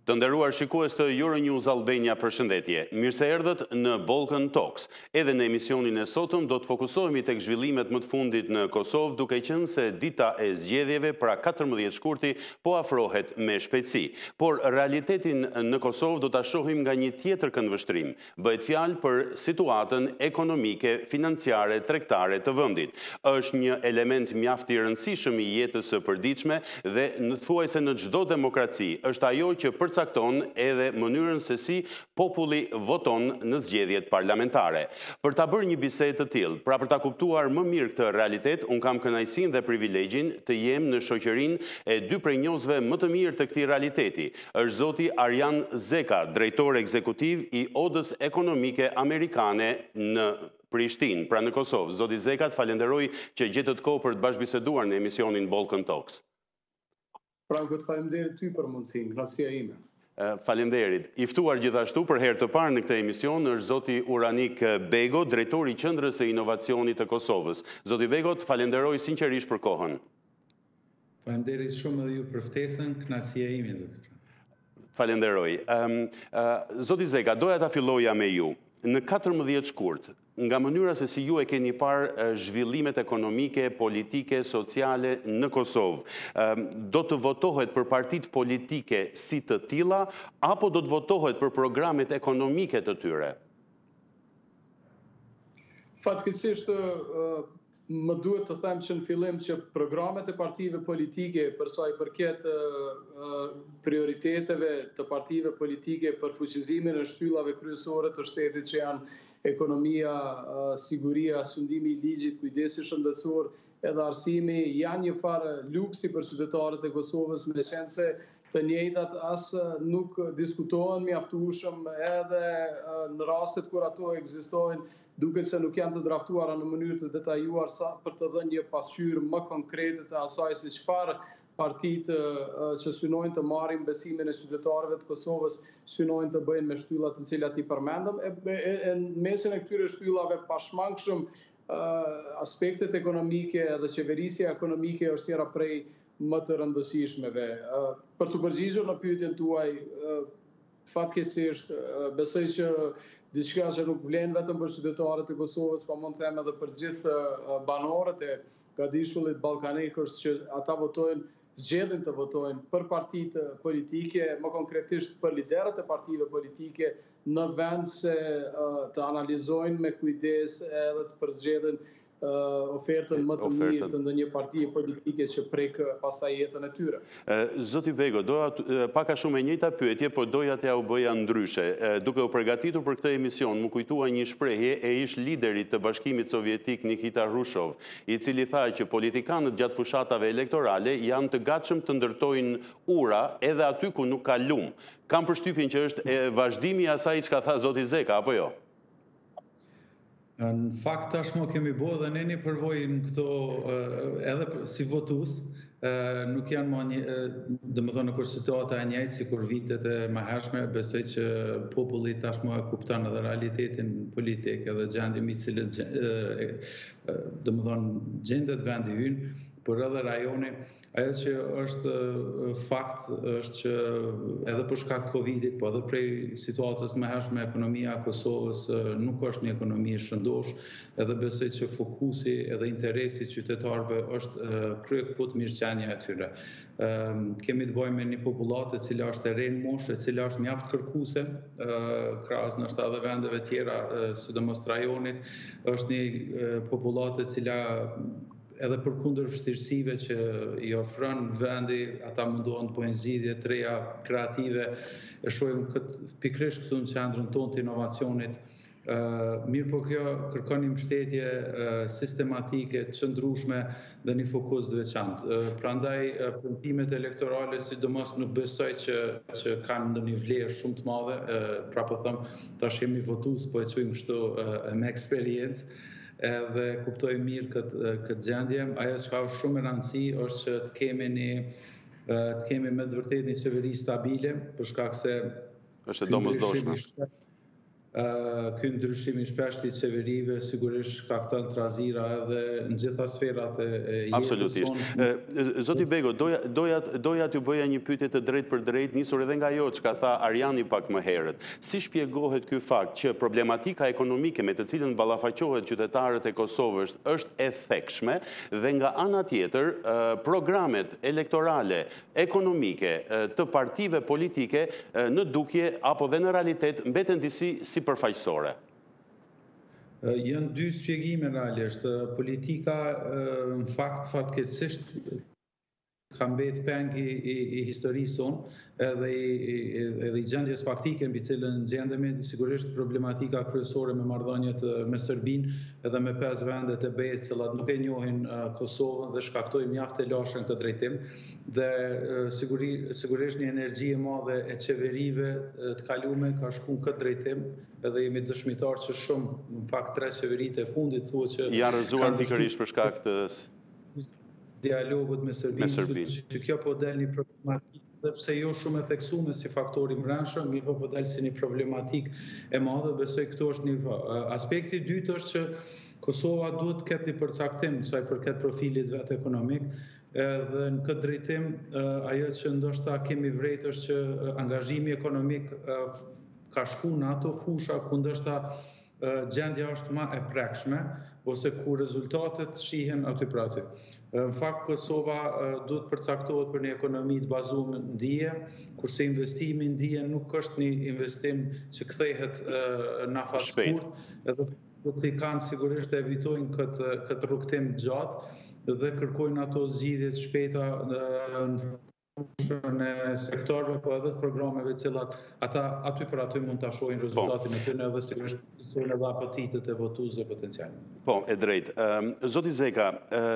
Të nderuar shikues të Euronews Albania, përshëndetje. Mirë se erdhët në Balkan Talks. Edhe në emisionin e sotëm do të fokusohemi tek zhvillimet më të fundit në Kosovë, duke qenë se dita e zgjedhjeve pra 14 shkurti po afrohet me shpejtësi. Por realitetin në Kosovë do ta shohim nga një tjetër këndvështrim. Bëhet fjalë për situatën ekonomike, financiare, tregtare të vendit. Është një element mjaft i rëndësishëm i jetës së përditshme dhe thuajse në çdo demokraci është ajo që përcakton edhe mënyrën se si populli voton në zgjedhjet parlamentare. Për ta bërë një bisedë të tillë, pra për ta kuptuar më mirë këtë realitet, un kam kënaqësinë dhe privilegjin të jem në shoqërinë e dy prej njohësve më të mirë të këtij realiteti. Është zoti Arjan Zeka, drejtor ekzekutiv i Odës Ekonomike Amerikane në Prishtinë, pra në Kosovë. Zoti Zeka, të falenderoj që gjetët kohë për të bashkëbiseduar në emisionin Balkan Talks. Pra, këtë falenderit ty për mundësinë, kënaqësia ime. Falemderit. I ftuar gjithashtu për herë të parë në këtë emision është zoti Uranik Bego, drejtori i Qendrës së Inovacionit të Kosovës. Zoti Bego, të falenderoj sinqerisht për kohën. Falenderit shumë edhe ju për ftesën, kënaqësia ime, zoti. Falenderoj. Zoti Zeka, doja ta filloja me ju. Në 14 shkurt, nga mënyra se si ju e keni parë zhvillimet ekonomike, politike, sociale në Kosovë, do të votohet për partitë politike si të tilla, apo do të votohet për programet ekonomike të tyre? Fatkeqësisht, më duhet të them që në fillim që programet e partive politike për sa i përket prioriteteve të partive politike për fuqizimin e shtyllave kryesore të shtetit që janë ekonomia, siguria, sundimi i ligjit, kujdesi shëndetësor edhe arsimi, janë një farë luksi për qytetarët e Kosovës, me qenë se të njëjtat as nuk diskutohen mjaftueshëm edhe në rastet kur ato ekzistojnë, duket se nuk janë të draftuara në mënyrë të detajuar për të dhënë një pasqyrë më konkrete të asaj se çfarë partitë që synojnë të marrin besimin e qytetarëve të Kosovës synojnë të bëjnë me shtyllat të cilat i përmendëm. Në mesin e këtyre shtyllave pashmangshëm aspektet ekonomike dhe qeverisja ekonomike është njëra prej më të rëndësishmeve. Për të përgjigjur në pyetjen tuaj, fatkeqësisht besoj që diçka që nuk vlen vetëm për qytetarët e Kosovës, po mund të them edhe për gjithë banorët e gadishullit ballkanikës që ata zgjedhin të votojnë për partitë politike, më konkretisht për liderët e partive politike, në vend se të analizojnë me kujdes edhe të përzgjedhin ofertën më të mirë të ndonjë partie politike që prek pastaj jetën e tyre. Zoti Bego, doja pak a shumë e njëjta pyetje, por doja t'ja u bëja ndryshe. Duke u përgatitur për këtë emision, më kujtua një shprehje e ish liderit të Bashkimit Sovjetik Nikita Hrushov, i cili tha që politikanët gjatë fushatave elektorale janë të gatshëm të ndërtojnë ura edhe aty ku nuk ka lum. Kam përshtypjen që është vazhdimi i asaj çka tha zoti Zeka, apo jo? Në fakt tashmë kemi bërë dhe ne një përvojë në këto edhe si votues, nuk janë më një, domethënë kur situata e njëjtë sikur vitet e mëhershme, besoj që populli tashmë e kupton edhe realitetin politik edhe gjendjen i cilët domethënë gjendet vendi ynë, por edhe rajoni. Ajo që është fakt është që edhe për shkak të Covidit, po edhe prej situatës mëhershme ekonomia e Kosovës nuk është një ekonomi e shëndosh, edhe besoj që fokusi edhe interesi i qytetarëve është kryekëput mirëqenia e tyre. Kemi të bëjmë me një popullatë e cila është e rinë moshë, e cila është mjaft kërkuese, krahas ndoshta edhe vendeve tjera, sidomos të rajonit, është një popullatë e cila edhe për kundër vështirësive që i ofron vendi, ata mundohen të bëjnë zgjidhje të reja, kreative, e shohim pikërisht këtu në qendrën tonë të inovacionit. Mirë po kjo kërkon një mbështetje sistematike, të qëndrueshme dhe një fokus të veçantë. Prandaj premtimet elektorale sidomos nuk besoj që kanë ndonjë vlerë shumë të madhe, pra po them, tash jemi votues, po e quajmë kështu me eksperiencë. Edhe kuptoj mirë këtë gjendje. Ajo që ka shumë e rëndësi është që të kemi me të vërtet një qeveri stabile, për shkak se është domosdoshme. Ky ndryshim i shpeshtë i qeverive sigurisht shkakton trazira edhe në gjitha sferat e jetës. Absolutisht. Zoti Bego, doja t'ju bëja një pyetje të drejtë për drejtë, nisur edhe nga ajo çka tha Arjani pak më herët. Si shpjegohet ky fakt që problematika ekonomike me të cilën ballafaqohet qytetarët e Kosovës është e thekshme dhe nga ana tjetër programet elektorale ekonomike të partive politike në dukje apo dhe në realitet mbeten disi si përfaqësore? Janë dy shpjegime realisht. Politika në fakt fatkeqësisht ka mbet peng i historisë sonë edhe i gjendjes faktike mbi cilën gjendemi, sigurisht problematika kryesore me marrëdhëniet me Serbinë edhe me 5 vendet e BE-s, cilat nuk e njohin Kosovën dhe shkaktojnë mjaft të lashën këtë drejtim, dhe sigurisht një energji e madhe e qeverive të kalume ka shku në këtë drejtim, edhe jemi dëshmitar që shumë, në fakt 3 qeveritë e fundit thuhet që janë rrëzuar pikërisht për shkak të dialogut me Serbinë, që kjo po del një problematik, dhe pse jo shumë e theksuar si faktori mbrëmshëm, mirë po del si një problematik e madhe, besoj këto është një aspekti. I dytë është që Kosova duhet të ketë një përcaktim sa i përket profilit vet ekonomik, dhe në këtë drejtim ajo që ndoshta kemi vrejtë është që angazhimi ekonomik ka shku në ato fusha ku ndoshta gjendja është më e prekshme, ose ku rezultatet shihen aty për aty. Në fakt, Kosova duhet përcaktohet për një ekonomi të bazuar në ndije, kurse investimi në ndije nuk është një investim që kthehet në afat shkurt, edhe do të kanë sigurisht të evitojnë këtë rrugtim gjatë dhe kërkojnë ato zgjidhje të shpejta në fushën e sektorëve, po edhe të programeve cilat ata aty për aty mund të shohin rezultatin e tyre edhe sigurisht edhe apatitet e votuesve potencial. Po, e drejtë. Zoti Zeka,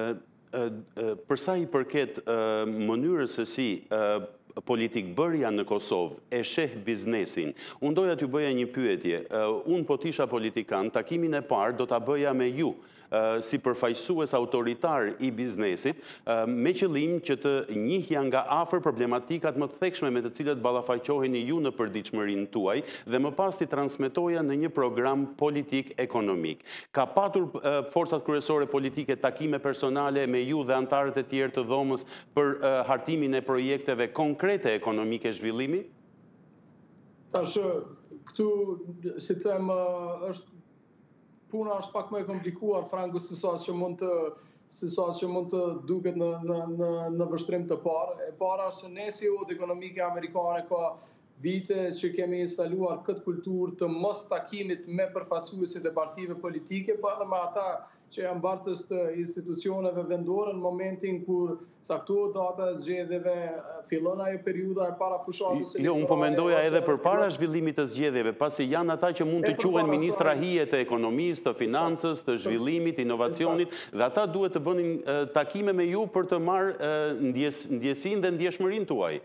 përsa i përket mënyrës se si politikbërja në Kosovë e sheh biznesin, unë doja t'ju bëja një pyetje. Unë po t'isha politikan, takimin e parë do t'a bëja me ju, si përfaqësues autoritar i biznesit, me qëllim që të njihja nga afër problematikat më të thekshme me të cilët ballafaqoheni ju në përditshmërinë tuaj dhe më pas t'i transmetoja në një program politik ekonomik. Ka patur forcat kryesore politike takime personale me ju dhe antarët e tjerë të dhomës për hartimin e projekteve konkrete ekonomike zhvillimi? Tash, këtu, si them, puna është pak më e komplikuar, Franku, se sa që mund të duket në vështrim të parë. E para është se ne si udhë ekonomike amerikane ka vite që kemi instaluar këtë kulturë të mos takimit me përfaqësuesit e partive politike, po edhe me ata që janë bartës të institucioneve vendore në momentin kur caktohet data e zgjedhjeve, fillon ajo periudha e para fushatës elektorale. Jo, unë po mendoja edhe përpara zhvillimit të zgjedhjeve, pasi janë ata që mund të quhen ministra hije të ekonomisë, të financës, të zhvillimit, inovacionit, dhe ata duhet të bënin takime me ju për të marrë ndjesinë dhe ndjeshmërinë tuaj.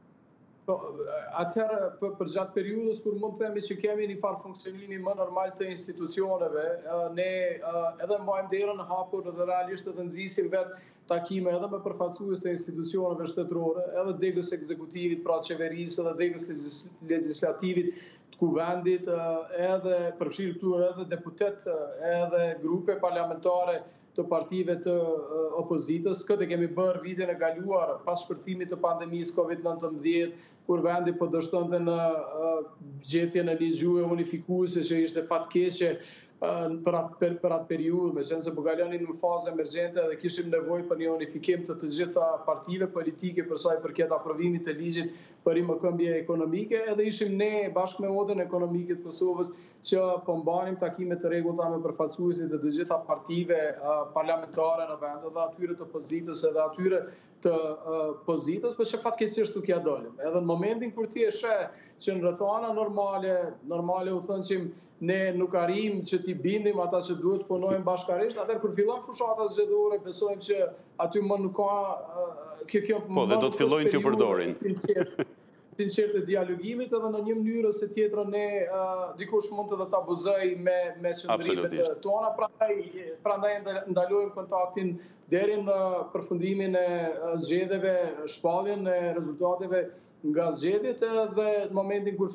Atëherë, për gjatë periudhës, kur mund të themi që kemi një farë funksionimi më normal të institucioneve, ne edhe mbajmë derën hapur dhe realisht edhe nxisim vetë takime edhe me përfaqësues të institucioneve shtetërore, edhe degës ekzekutivit, pra qeverisë, edhe degës legislativit të kuvendit, edhe përfshirë këtu edhe deputet, edhe grupe parlamentare të partive të opozitës. Këtë kemi bërë vitin e kaluar pas shpërtimit të pandemisë COVID-19, kur vendi po dështonte në gjetjen e një gjuhë unifikuese që ishte fatkeqe për atë periudhë, me qenë se po kalonin në fazë emergjente dhe kishim nevojë për një unifikim të gjitha partive politike për sa i përket aprovimit të ligjit për rimëkëmbje ekonomike, edhe ishim ne bashkë me Odën Ekonomike të Kosovës që po mbanim takime të rregullta me përfaqësuesit të gjitha partive parlamentare në vend, edhe atyre të opozitës edhe atyre të pozitës, për që fatkeqësisht nuk ja dolim. Edhe në momentin kur ti e sheh që në rrethana normale u thënë që ne nuk arrim që t'i bindim ata që duhet punojnë bashkarisht, atëherë kur fillon fushata zgjedhore, besojmë që aty më nuk ka kjo po, dhe do të fillojnë t'ju përdorin. sinqert të dialogimit edhe në një mënyrë ose tjetrën ne dikush mund të ta abuzoj me qëndrimet tona, prandaj ndalojmë kontaktin deri në përfundimin e zgjedhjeve, shpalljen e rezultateve nga zgjedhjet dhe në momentin kur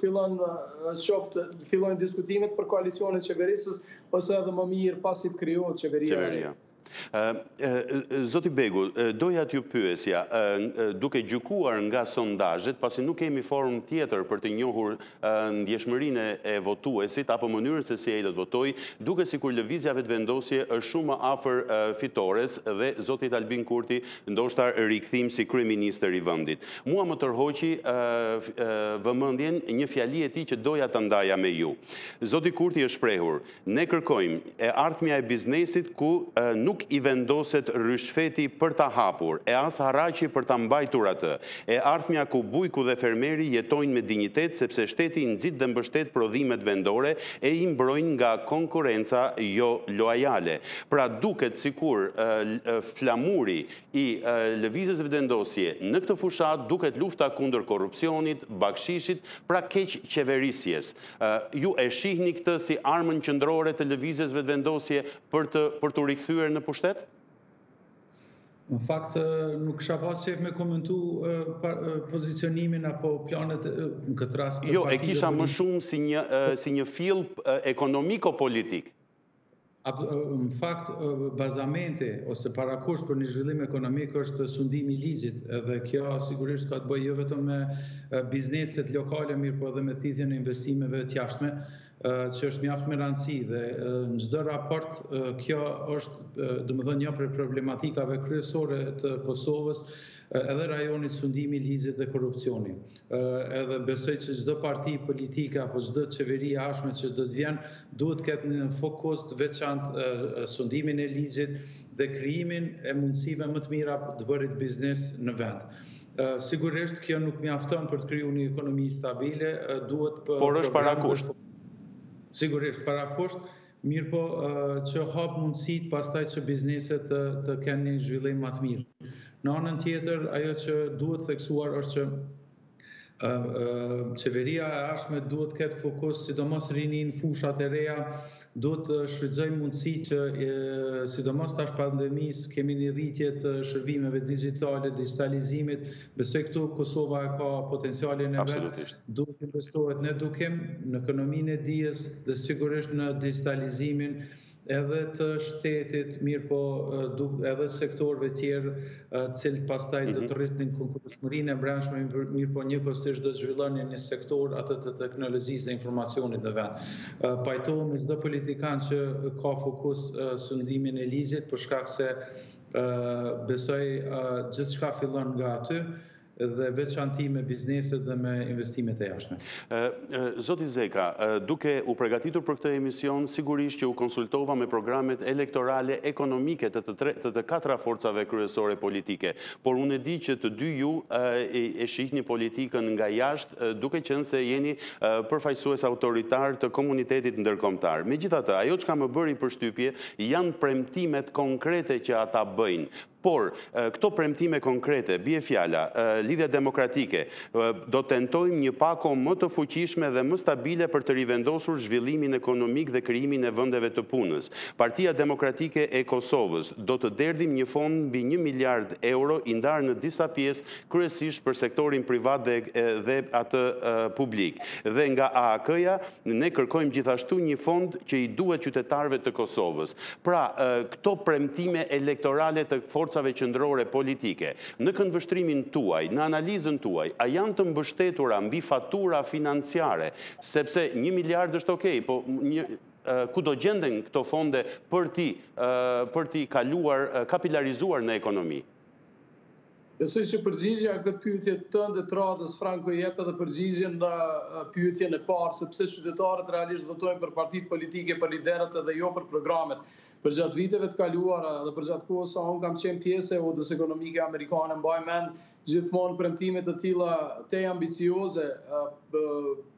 fillojnë diskutimet për koalicionin e qeverisës ose edhe më mirë pasi të krijohet qeveria. Zoti Begu, doja t'ju pyesja, duke gjykuar nga sondazhet, pasi nuk kemi formë tjetër për të njohur ndjeshmërinë e votuesit apo mënyrën se si ai do të votojë, duke sikur lëvizja vetëvendosje është shumë më afër fitores dhe zoti Albin Kurti ndoshta rikthim si kryeministër i vendit. Mua më tërhoqi vëmendjen një fjali e tij që doja ta ndaja me ju. Zoti Kurti është shprehur: "Ne kërkojmë e ardhmja e biznesit ku nuk i vendoset ryshfeti për ta hapur, e as haraqi për ta mbajtur atë, e ardhmja ku bujku dhe fermeri jetojnë me dinjitet sepse shteti i nxit dhe mbështet prodhimet vendore e i mbrojnë nga konkurenca jo loajale." Pra duket sikur flamuri i lëvizjes vetëvendosje në këtë fushat duket lufta kundër korrupsionit, bakshishit, pra keq qeverisjes. Ju e shihni këtë si armën qendrore të lëvizjes vetëvendosje për të rikthyer në pushtet? Në fakt, nuk kisha pas qef me komentu pozicionimin apo planet në këtë rast. Jo, e kisha më shumë si një fill ekonomiko-politik. Në fakt, bazamente ose parakusht për një zhvillim ekonomik është sundimi i ligjit, edhe kjo sigurisht ka të bëjë jo vetëm me bizneset lokale, mirë po edhe me thithjen e investimeve të jashtme, që është mjaft me rëndësi dhe në çdo raport kjo është domethënë një prej problematikave kryesore të Kosovës, edhe rajoni sundimi i ligjit dhe korrupsioni. Edhe besoj që çdo parti politike apo çdo qeveri e ardhshme që do të vjen duhet të ketë në fokus të veçantë sundimin e ligjit dhe krijimin e mundësive më të mira të bërit biznes në vend. Sigurisht kjo nuk mjafton për të krijuar një ekonomi stabile, duhet por është parakusht. Sigurisht parakusht, mirë po që hap mundësit pastaj që bizneset të kenë një zhvillim më të mirë. Në anën tjetër, ajo që duhet theksuar është që qeveria e ardhshme duhet të ketë fokus, sidomos rinin fushat e reja, duhet të shfrytëzojmë mundësi që, sidomos tash pandemisë, kemi një rritje të shërbimeve digjitale, digitalizimit, besoj këtu Kosova ka potencialin e vet, duhet investohet në edukim, në ekonominë e dijes dhe sigurisht në digitalizimin edhe të shtetit, mirë po edhe sektorëve tjerë, cilët pastaj do të rritnin konkurrentshmërinë e brendshme, mirë po njëkohësisht do të zhvillonin një sektor atë të teknologjisë dhe informacionit në vend. Pajtohem me çdo politikan që ka fokus sundimin e ligjit, për shkak se besoj gjithçka fillon nga aty, dhe veçanti me bizneset dhe me investimet e jashtme. Zoti Zeka, duke u përgatitur për këtë emision, sigurisht që u konsultova me programet elektorale ekonomike të të katra forcave kryesore politike, por unë e di që të dy ju e shihni politikën nga jashtë, duke qenë se jeni përfaqësues autoritar të komunitetit ndërkombëtar. Megjithatë, ajo çka më bëri përshtypje janë premtimet konkrete që ata bëjnë. Por, këto premtime konkrete, bie fjala, lidhja demokratike, do tentojmë një pako më të fuqishme dhe më stabile për të rivendosur zhvillimin ekonomik dhe krijimin e vendeve të punës. Partia Demokratike e Kosovës do të derdhim një fond mbi 1 miliard euro i ndarë në disa pjesë, kryesisht për sektorin privat dhe atë publik. Dhe nga AAK-ja ne kërkojmë gjithashtu një fond që i duhet qytetarëve të Kosovës. Pra, këto premtime elektorale të forcave qendrore politike, në këndvështrimin tuaj, në analizën tuaj, a janë të mbështetura mbi fatura financiare, sepse 1 miliard është okej, po ku do gjenden këto fonde për ti kaluar, kapilarizuar në ekonomi? Besoj që përgjigjja këtë pyetje tënde të radhës Franco jep edhe përgjigjen në pyetjen e parë, sepse qytetarët realisht votojnë për partitë politike, për liderët edhe jo për programet. Për gjatë viteve të kaluara dhe për gjatë kohës sa unë kam qenë pjesë e Odës Ekonomike Amerikane, mbaj mend gjithmonë premtime të tilla te ambicioze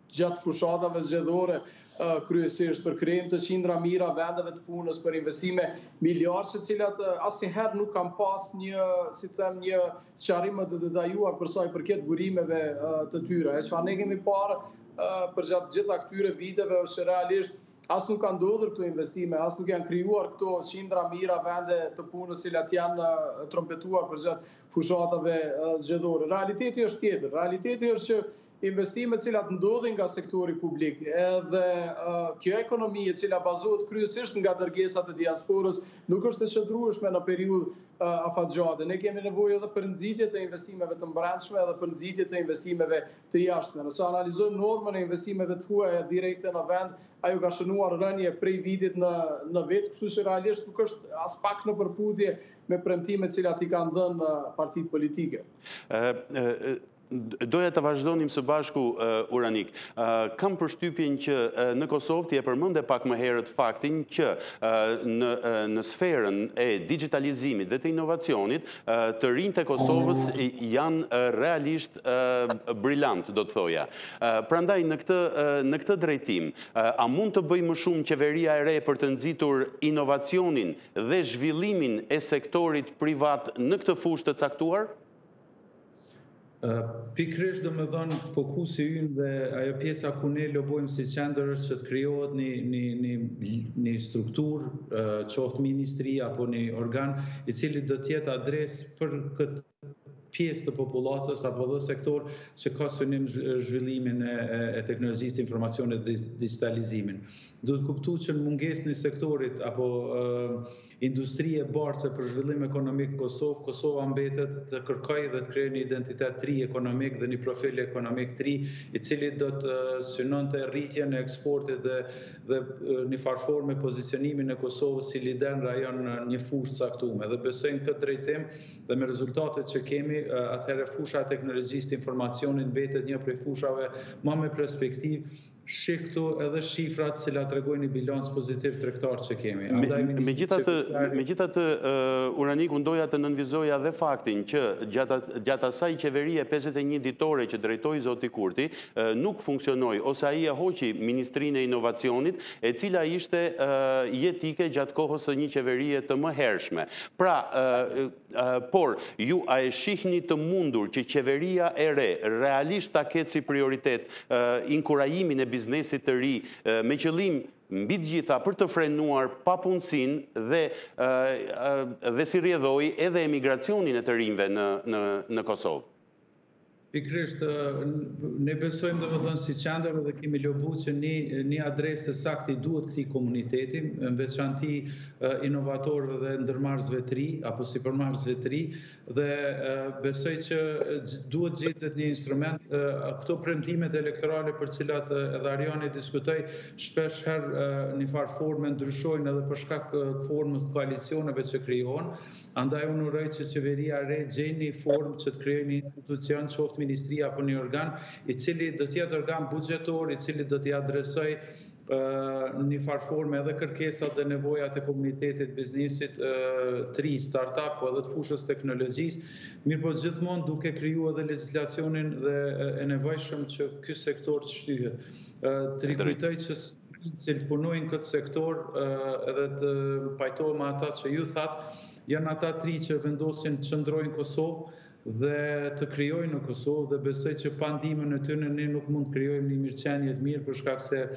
gjatë fushatave zgjedhore, kryesisht për krijim të qindra mira vendeve të punës, për investime miliardë, cilat asnjëherë nuk kanë pas një sqarim të detajuar për sa i përket burimeve të tyre. E çfarë ne kemi parë për gjatë gjitha këtyre viteve është që realisht as nuk kanë ndodhur këto investime, as nuk janë krijuar këto qindra mira vende të punës cilat janë trompetuar për gjatë fushatave zgjedhore. Realiteti është tjetër. Realiteti është që investimet cilat ndodhin nga sektori publik edhe kjo ekonomi e cila bazohet kryesisht nga dërgesat e diasporës nuk është e qëndrueshme në periudhë afatgjate. Ne kemi nevojë edhe për nxitje të investimeve të brendshme edhe për nxitje të investimeve të jashtme. Nëse analizojmë normën e investimeve të huaja direkte në vend, ajo ka shënuar rënje prej vitit në vit, kështu që realisht nuk është as pak në përputhje me premtimet cilat i kanë dhënë partitë politike. Doja të vazhdonim së bashku, Uranik. Kam përshtypjen që në Kosovë ti e përmende pak më herët faktin që në sferën e digitalizimit dhe të inovacionit, të rinjtë e Kosovës janë realisht brillant, do të thoja. Prandaj, në këtë drejtim, a mund të bëj më shumë qeveria e re për të nxitur inovacionin dhe zhvillimin e sektorit privat në këtë fushë të caktuar? Pikërisht do më thonë fokusi ynë dhe ajo pjesa ku ne lobojmë si qendër është që të krijohet një strukturë, qoftë ministri apo një organ i cili do të jetë adresë për këtë pjesë të popullatës apo dhe sektor që ka synim zhvillimin e teknologjisë të informacionit dhe digitalizimin. Duhet kuptuar që në mungesën e sektorit apo industrie bartëse për zhvillim ekonomik Kosovë, Kosova mbetet të kërkojë dhe të krijojë një identitet tri ekonomik dhe një profil ekonomik tri, i cili do të synonte rritjen e eksportit dhe një farforme pozicionimin e Kosovës si lider në rajon në një fushë të caktuar. Dhe besoj në këtë drejtim dhe me rezultatet që kemi, atëherë fusha e teknologjisë të informacionit mbetet një prej fushave më me perspektivë. Shiktu edhe shifrat cilat tregojnë një bilans pozitiv tregtar që kemi. Megjithatë, Uranik, unë doja të nënvizoja dhe faktin që gjatë asaj qeverie 51 ditore që drejtoi zoti Kurti, nuk funksionoi ose ai e hoqi Ministrinë e Inovacionit, e cila ishte jetike gjatë kohës së një qeverie të mëhershme. Pra, por ju a e shihni të mundur që qeveria e re realisht ta ketë si prioritet inkurajimin e biznesit të ri me qëllim mbi të gjitha për të frenuar papunësinë dhe si rrjedhoi edhe emigracionin e të rinjve në Kosovë? Pikërisht, ne besojmë dhe më thënë si qendër dhe kemi lobu që një adresë të saktë i duhet këtij komuniteti, në veçanti inovatorëve dhe ndërmarrësve të ri, apo sipërmarrësve të ri, dhe besoj që duhet gjetet një instrument, këto premtimet elektorale për cilat edhe Ariani diskutoi, shpesh herë një farë forme ndryshojnë edhe për shkak formës të koalicioneve që krijohen. Andaj unë uroj që qeveria e re gjejë një formë që të krijojë një institucion, qoftë ministria apo një organ, i cili do të jetë organ buxhetor, i cili do t'i adresojë një farë forme edhe kërkesat dhe nevojat e komunitetit, biznesit, tri, start-up, po edhe të fushës teknologjisë, mirë po gjithmonë duke kriju edhe legislacionin dhe e nevojshëm që ky sektor të shtyhet. Të rikujtoj që cilë punojnë këtë sektor edhe të pajtohem me ata që ju thatë, janë ata tri që vendosin të qëndrojnë Kosovë dhe të krijojnë në Kosovë dhe besoj që pa ndihmën e tyre ne nuk mund të krijojmë një mirëqenie të mirë për shkak se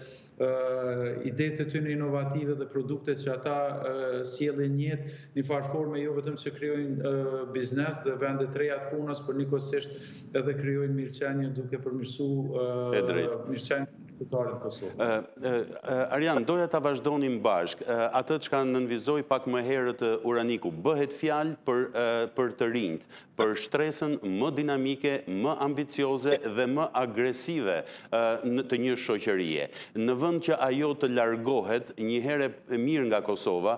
idetë të tyre inovative dhe produktet që ata sjellin jetë në farë forme jo vetëm që krijojnë biznes dhe vende të reja të punës, por njëkohësisht edhe krijojnë mirëqenie duke përmirësuar mirëqenien qytetarëve të Kosovës. Arian, doja ta vazhdonim bashk. Atë çka nënvizoi pak më herët Uraniku, bëhet fjalë për të rinjt, për shtresën më dinamike, më ambicioze dhe më agresive të një shoqërie. Në vend që ajo të largohet një herë mirë nga Kosova,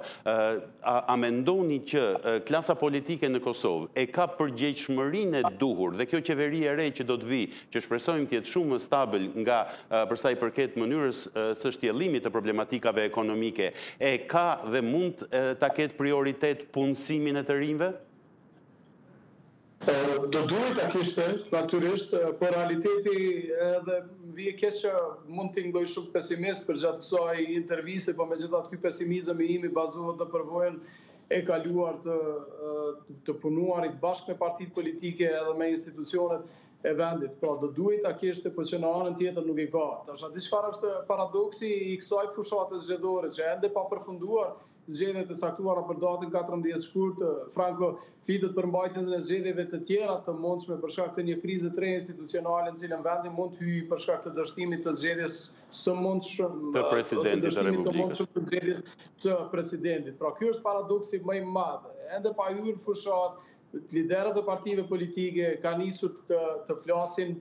a mendoni që klasa politike në Kosovë e ka përgjegjshmërinë e duhur dhe kjo qeveri e re që do të vi, që shpresojmë të jetë shumë më stabil nga për sa i përket mënyrës së shtjellimit të problematikave ekonomike, e ka dhe mund ta ketë prioritet punësimin e të rinjve? Do duhet ta kishte, natyrisht, por realiteti edhe vije keq që mund t'i ngoj shumë pesimist për gjatë kësaj interviste, por megjithatë ky pesimizëm i imi bazohet në përvojën e kaluar të punuarit bashkë me partitë politike edhe me institucionet e vendit. Pra do duhet ta kishte, por që në anën tjetër nuk i ka. Tash diçfarë është paradoksi i kësaj fushatës zgjedhore që ende pa përfunduar zgjedhjet e caktuara për datën 14 shkurt. Franco flitet për mbajtjen e zgjedhjeve të tjera të mundshme për shkak të një krize të re institucionale në cilën vendi mund të hyjë për shkak të dështimit të zgjedhjes së mundshëm të presidentit të Republikës. Të zgjedhjes së presidentit. Pra ky është paradoksi më i madh. Ende pa hyrë në fushat, liderët e partive politike kanë nisur të flasin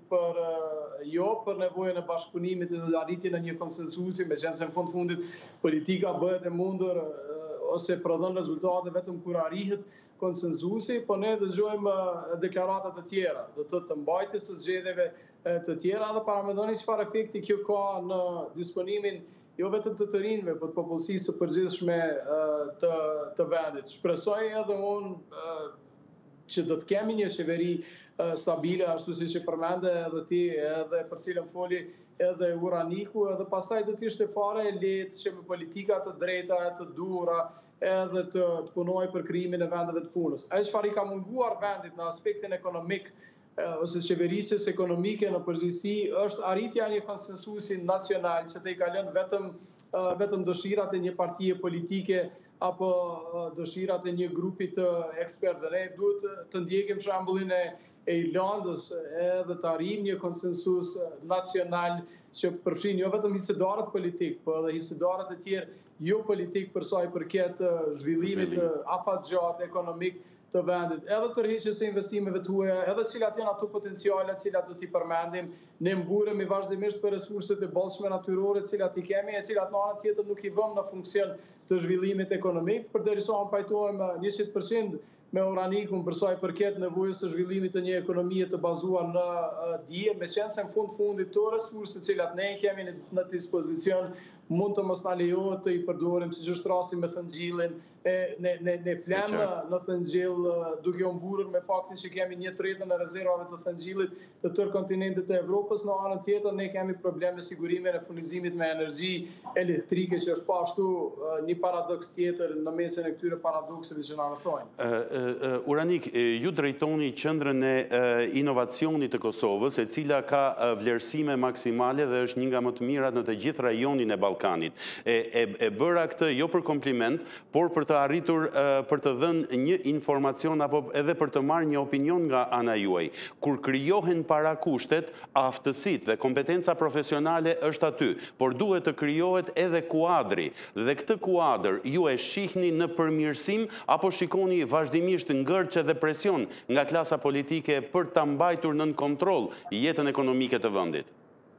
për nevojën e bashkëpunimit dhe arritjen e një konsensusi, meqense në fundit politika bëhet e mundur ose prodhon rezultate vetëm kur arrihet konsensusi, po ne dëgjojmë deklarata të tjera, të mbajtjes së zgjedhjeve të tjera dhe paramendoni çfarë efekti kjo ka në disponimin jo vetëm të rinjve, por të popullsisë së përgjithshme të vendit. Shpresoj edhe unë që do të kemi një qeveri stabile, ashtu siç e përmende edhe ti, edhe për cilën foli edhe Uraniku, edhe pastaj do të ishte fare e lehtë që me politika të drejta, të duhura, edhe të punoj për krijimin e vendeve të punës. Ai çfarë i ka munguar vendit në aspektin ekonomik ose qeverisjes ekonomike në përgjithësi është arritja e një konsensusi nacional që të i ka lënë vetëm dëshirat e një partie politike apo dëshirat e një grupi të ekspertëve. Ne duhet të ndjekim shembullin e Irlandës edhe të arrijmë një konsensus nacional që përfshin jo vetëm hisëdarët politik, por edhe hisëdarët e tjerë jo politik për sa i përket zhvillimit afatgjatë ekonomik të vendit, edhe tërheqjes së investimeve të huaja, edhe cilat janë ato potenciale, cilat do t'i përmendim, ne mburemi vazhdimisht për resurset e bollshme natyrore, cilat i kemi, e cilat në anën tjetër nuk i vëmë në funksion të zhvillimit ekonomik, përderisa pajtohem 100% me Uranikun për sa i përket nevojës së zhvillimit të një ekonomie të bazuar në dije, meqense në fundit të resurset cilat ne kemi në dispozicion mund të mos na lejohet të i përdorim, siç është rasti me thëngjillin, ne flamë në thëngjill duke u mburur me faktin që kemi 1/3 e rezervave të thëngjillit të tërë kontinentit të Evropës, në anën tjetër ne kemi probleme me sigurimin e furnizimit me energji elektrike, që është ashtu një paradoks tjetër në mesin e këtyre paradokseve që na rrethojnë. Uranik, ju drejtoni qendrën e inovacionit të Kosovës, e cila ka vlerësime maksimale dhe është një nga më të mirat në të gjithë rajonin e Ballkanit. E bëra këtë jo për kompliment, por për të arritur për të dhënë një informacion apo edhe për të marrë një opinion nga ana juaj. Kur krijohen parakushtet, aftësitë dhe kompetenca profesionale është aty, por duhet të krijohet edhe kuadri. Dhe këtë kuadër ju e shihni në përmirësim apo shikoni vazhdimisht ngërçe dhe presion nga klasa politike për ta mbajtur nën kontroll jetën ekonomike të vendit?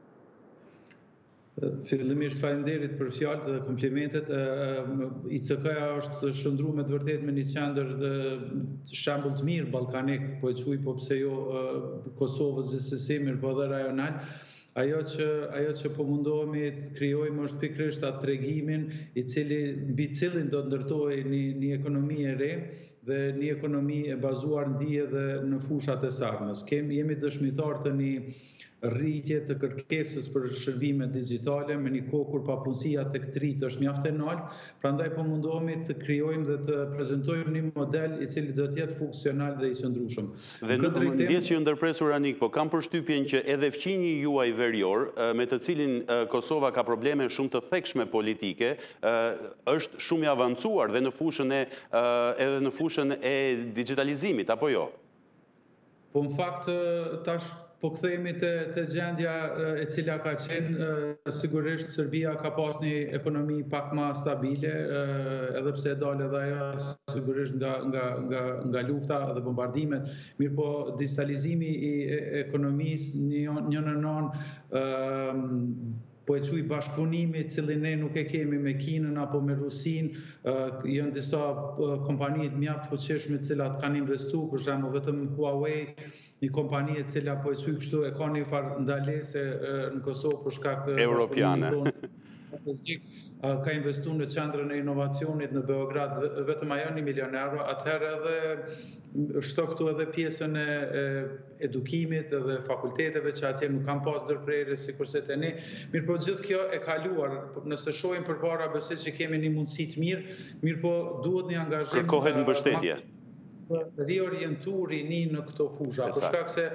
Fillimisht faleminderit për fjalët dhe komplimentet. ICK-ja është shndruar me të vërtetë me një qendër shembull të mirë ballkanik, po e quaj, po pse jo Kosovës gjithsesi, mirë po edhe rajonal. Ajo që po mundohemi të krijojmë është pikërisht atë tregimin mbi cilin do të ndërtohej një ekonomi e re dhe një ekonomi e bazuar në dije dhe në fushat e sarmës. Jemi dëshmitar të një rritje të kërkesës për shërbime digjitale me një kohë kur papunësia tek të rritë është mjaft e lartë, prandaj po mundohemi të krijojmë dhe të prezantojmë një model i cili do të jetë funksional dhe i qëndrueshëm. Dhe ndjes që ju ndërpres Uranik, po kam përshtypjen që edhe fqinji juaj verior, me të cilin Kosova ka probleme shumë të thekshme politike, është shumë i avancuar dhe në fushën e digitalizimit, apo jo? Po në fakt tash po kthehemi te gjendja e cila ka qenë, sigurisht Serbia ka pas një ekonomi pak më stabile, edhe pse dalë edhe ajo sigurisht nga lufta dhe bombardimet, mirë po digitalizimi i ekonomisë një në anë po e quaj bashkëpunimi, cilin ne nuk e kemi me Kinën apo me Rusinë, janë disa kompani mjaft fuqishme të cilat kanë investuar, për shembull vetëm Huawei, një kompani e cila po e quaj kështu, e ka një farë ndalese në Kosovë për shkak europiane. strategjik ka investuar në qendrën e inovacionit në Beograd vetëm ajo 1 milion euro, atëherë edhe shto këtu edhe pjesën e edukimit edhe fakulteteve që atje nuk kanë pas ndërprerje sikurse tani. Mirë po gjithë kjo e kaluar, nëse shohim përpara besoj që kemi një mundësi të mirë po duhet një angazhim. Kërkohet mbështetje. Riorientu rini në këto fusha, për shkak se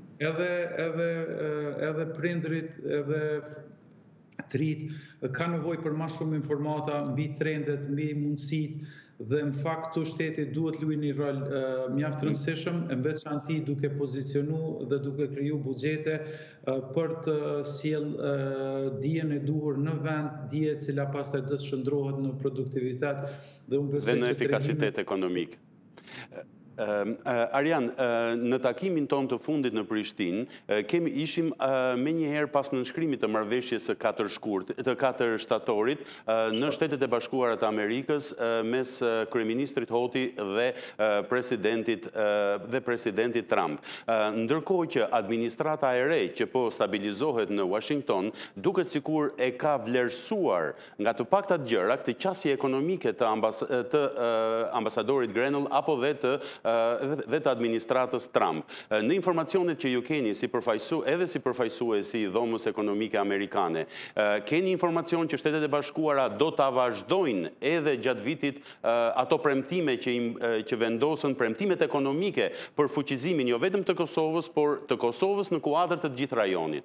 edhe prindrit, edhe trit ka nevojë për më shumë informata mbi trendet, mbi mundësitë, dhe në fakt të shteti duhet luajë një rol mjaft rëndësishëm, në veçanti duke pozicionu dhe duke kriju buxhete për të sjell dijen e duhur në vend, dije e cila pastaj do të shndrohet në produktivitet dhe në efikasitet ekonomik. Arjan, në takimin ton të fundit në Prishtinë, ishim me njëherë pas nënshkrimit të marrëveshjes së 4 shtatorit në Shtetet e Bashkuara të Amerikës mes kryeministrit Hoti dhe presidentit Trump. Ndërkohë që administrata e re që po stabilizohet në Washington, duket sikur e ka vlerësuar nga të paktat gjëra këtë qasje ekonomike të ambasadorit Grenell apo dhe të administratës Trump. Në informacionet që ju keni si përfaqësuesi i dhomës ekonomike amerikane, keni informacion që Shtetet e Bashkuara do ta vazhdojnë edhe gjatë vitit ato premtime që vendosën, premtimet ekonomike për fuqizimin jo vetëm të Kosovës, por të Kosovës në kuadër të gjithë rajonit?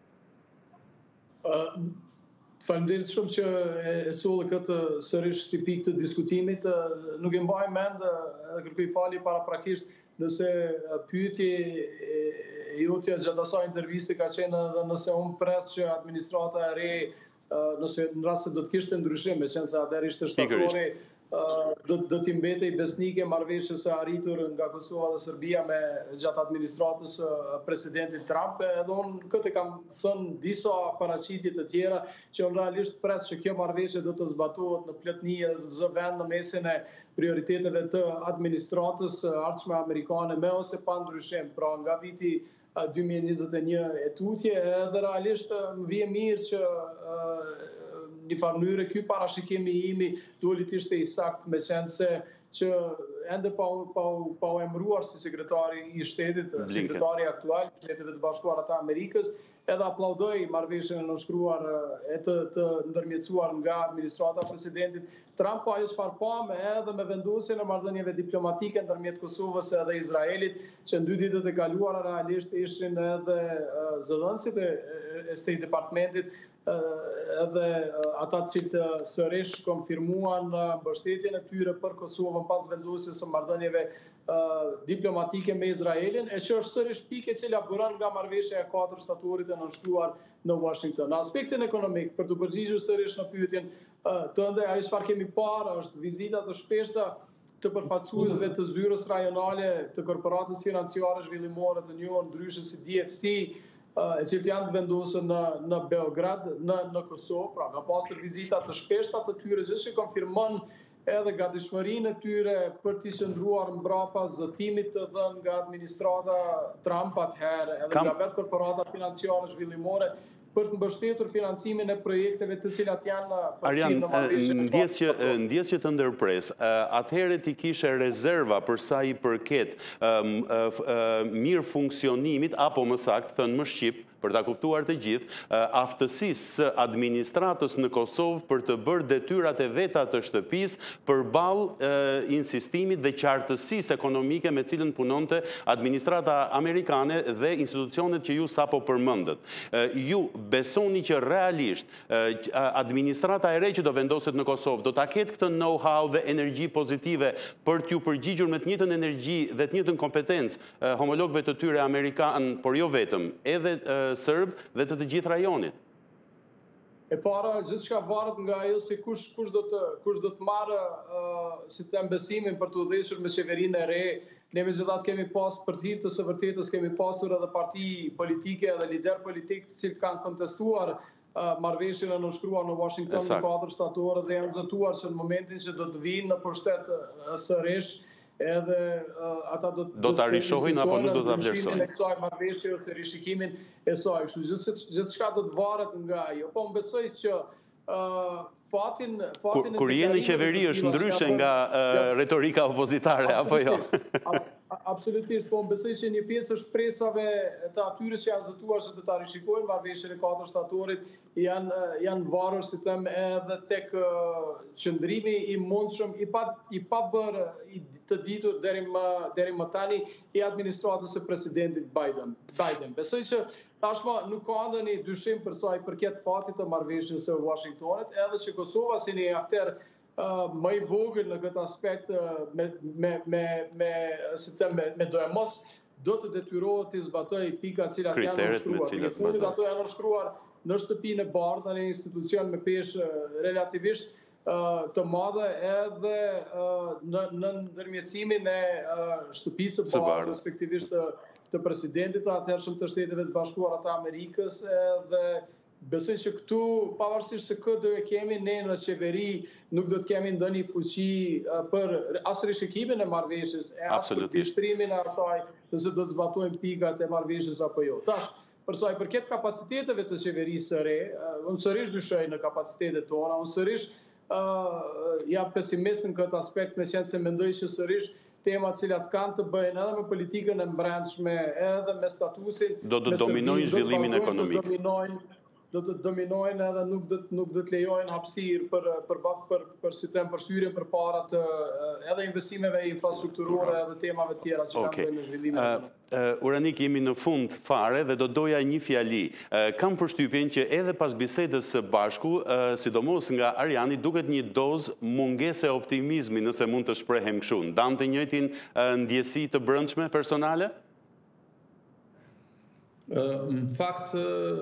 Faleminderit shumë që e solle këtë sërish si pikë të diskutimit. Nuk e mbaj mend edhe kërkoj falje paraprakisht nëse pyetje jotja gjatë asaj interviste ka qenë edhe nëse unë pres që administrata e re, nëse në rast se do të kishte ndryshim, meqense se atëherë ishte shtatori, do t'i mbetej besnike marrëveshjes së arritur nga Kosova dhe Serbia me gjatë administratës presidentit Trump, edhe unë këtë kam thënë disa paraqitje të tjera që unë realisht pres që kjo marrëveshje do të zbatohet në plotëni dhe të zë vend në mesin e prioriteteve të administratës ardhshme amerikane me ose pa ndryshim, pra nga viti 2021 e tutje, edhe realisht më vjen mirë që një farë mënyrë ky parashikimi imi duhet të ishte i saktë, meqense që ende pa u emëruar si sekretari i shtetit, sekretari aktual i Shteteve të Bashkuara të Amerikës, edhe aplaudoj marrëveshjen e nënshkruar e të ndërmjetësuar nga administrata e presidentit Trump, po ajo çfarë pam edhe me vendosjen e marrëdhënieve diplomatike ndërmjet Kosovës edhe Izraelit, që në 2 ditët e kaluara realisht ishin edhe zëdhënësit e State Departmentit edhe ata që sërish konfirmuan mbështetjen e tyre për Kosovën pas vendosjes së marrëdhënieve diplomatike me Izraelin, e që është sërish pikë e cila buron nga marrëveshja e 4 shtatorit e nënshkruar në Washington. Në aspektin ekonomik, për të përgjigjur sërish në pyetjen tënde, ajo çfarë kemi parë është vizita të shpeshta të përfaqësuesve të zyrës rajonale të korporatës financiare zhvillimore të njohur ndryshe si DFC, e cilët janë të vendosur në Beograd, në Kosovë, pra ka pasur vizita të shpeshta të tyre, që konfirmon edhe gatishmërinë e tyre për të qëndruar mbrapa zotimit të dhënë nga administrata Trump atëherë, edhe nga vetë korporata financiare zhvillimore, për të mbështetur financimin e projekteve të cilat janë Arjan, ndjes që të ndërpres, atëherë ti kishe rezerva për sa i përket mirë funksionimit, apo më saktë thënë më shqip, për ta kuptuar të gjithë, aftësisë së administratës në Kosovë për të bërë detyrat e veta të shtëpisë përballë insistimit dhe qartësisë ekonomike me cilën punonte administrata amerikane dhe institucionet që ju sapo përmendët. Ju besoni që realisht administrata e re që do vendoset në Kosovë do ta ketë këtë know-how dhe energji pozitive për t'ju përgjigjur me të njëjtën energji dhe të njëjtën kompetencë homologëve të tyre amerikan, por jo vetëm, edhe Serb dhe të gjithë rajonit? E para, gjithçka varet nga ajo se kush do të marrë si të besimin për të udhëhequr me qeverinë e re. Ne megjithatë kemi pas për të hir të së vërtetës kemi pasur edhe parti politike edhe lider politik të cilët kanë kontestuar marrëveshjen e nënshkruar në Washington në 4 shtatorë dhe janë zëtuar që në momentin që do të vinë në pushtet sërish edhe ata do ta rishohin apo nuk do ta vlerësojnë e kësaj marrëveshje ose rishikimin e saj. Kështu gjithçka do të varet nga ajo. Po besoj që Kur jeni në qeveri është ndryshe nga retorika opozitare, apo jo? Absolutisht, po më besoj që një pjesë është shpresave të atyre që janë zëtuar që të ta rishikojnë marrëveshjen e 4 shtatorit janë varur si them edhe tek qëndrimi i mundshëm i pa bërë të ditur deri më tani i administratës së presidentit Biden. Besoj që tashmë nuk ka ndonjë dyshim për sa i përket fatit të marrëveshjes së Washingtonit, edhe që Kosova si një akter më i vogël në këtë aspekt me dojemos do të detyrohet të zbatoj pikat cilat janë nënshkruar. Në fundit ato janë nënshkruar në shtëpinë e bardhë, në një institucion me peshë relativisht të madhe edhe në ndërmjetësimin e shtëpisë së bardhë, respektivisht të presidentit të atëhershëm të Shteteve të Bashkuara të Amerikës dhe besoj që këtu, pavarësisht se këtë do e kemi ne në qeveri, nuk do të kemi ndonjë fuqi për as rishikimin e marrëveshjes, as për bishtrimin e asaj, nëse do të zbatojmë pikat e marrëveshjes apo jo. Tash, për sa i përket kapaciteteve të qeverisë së re, unë sërish dyshoj në kapacitetet tona, unë sërish jam pesimist në këtë aspekt, me qenë se mendoj që sërish temat cilat kanë të bëjnë edhe me politikën e brendshme, edhe me statusin. Do të dominojnë zhvillimin ekonomik. Do të dominojnë edhe nuk do të lejojnë hapësirë për si them përshtyrin për parat edhe investimeve infrastrukturore edhe temave tjera që kanë të bëjnë me zhvillimin ekonomik. Uranik, jemi në fund fare dhe do doja një fjali. Kam përshtypjen që edhe pas bisedës së bashku, sidomos nga Ariani, duket një dozë mungese optimizmi nëse mund të shprehem kështu. Ndan të njëjtin ndjesi të brendshme personale? Në fakt,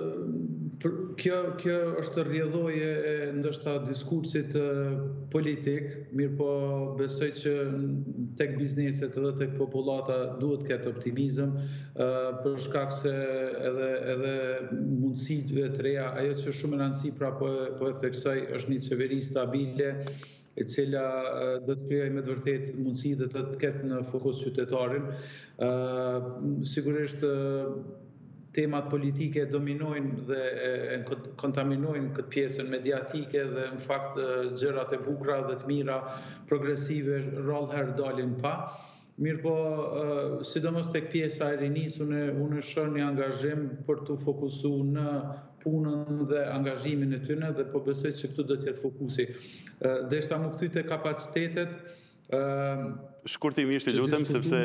kjo është rrjedhoje e ndoshta diskursit politik, mirë po besoj që tek bizneset edhe tek popullata duhet ketë optimizëm, për shkak se edhe mundësive të reja, ajo që shumë e rëndësi pra po e theksoj është një qeveri stabile, e cila do të krijojë me të vërtetë mundësi dhe do të ketë në fokus qytetarin. Sigurisht temat politike dominojnë dhe kontaminojnë këtë pjesën mediatike dhe në fakt gjërat e bukura dhe të mira progresive rrallëherë dalin pa. Mirë po, sidomos tek pjesa e rinisë, unë shoh një angazhim për të fokusuar në punën dhe angazhimin e tyre dhe po besoj që këtu do të jetë fokusi. Deshta më kthy te kapacitetet. Shkurtimisht, lutem, sepse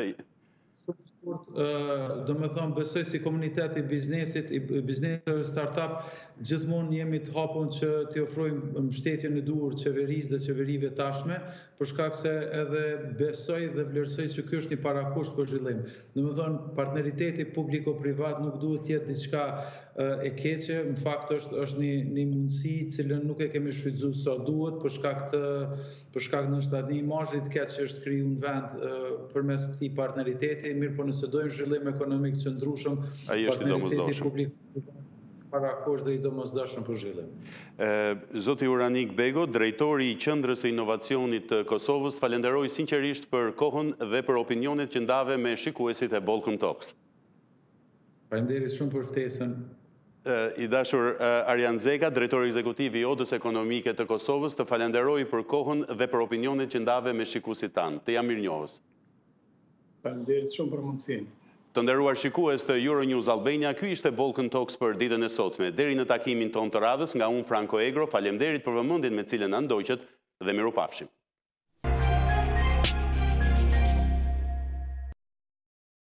do me thonë, besoj si komuniteti biznesit, biznesit startup, gjithmonë jemi të hapun që të ofrojmë mbështetjen e duhur qeverisë dhe qeverive tashme, për shkak se edhe besoj dhe vlerësoj që ky është një parakusht për zhvillim. Do me thonë, partneriteti publiko-privat nuk duhet të jetë diçka e keqe, në fakt është një mundësi cilën nuk e kemi shfrytzuar sa duhet për shkak ndoshta një imazhi të keq që është kriju në vend përmes këtij partneriteti, mirë po nëse dojmë zhvillim ekonomik të qëndrueshëm, partneriteti publik parakusht dhe i domosdoshëm për zhvillim. Zoti Uranik Bego, drejtori i Qendrës së Inovacionit të Kosovës, falenderoj sinqerisht për kohën dhe për opinionet që ndave me shikuesit e Balkan Talks. Faleminderit shumë për ftesën. I dashur Arjan Zeka, drejtori ekzekutiv i Odës Ekonomike të Kosovës, të falenderoj për kohën dhe për opinionet që ndave me shikuesit tanë. Të jam mirënjohës. Faleminderit shumë për mundësinë. Të nderuar shikues të Euronews Albania, ky ishte Balkan Talks për ditën e sotme. Deri në takimin ton të radhës, nga unë Franco Egro, faleminderit për vëmendjen me cilën na ndoqët dhe mirupafshim.